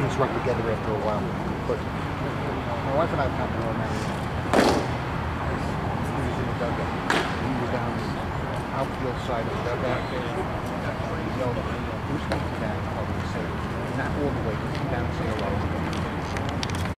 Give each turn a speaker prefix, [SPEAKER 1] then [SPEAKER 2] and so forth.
[SPEAKER 1] friends run together after a while. But my wife and I found our married. He was in the dugout. We were down the outfield side of the dugout. We yelled, "Who's going to bat?" I would say, not all the way, down to say hello.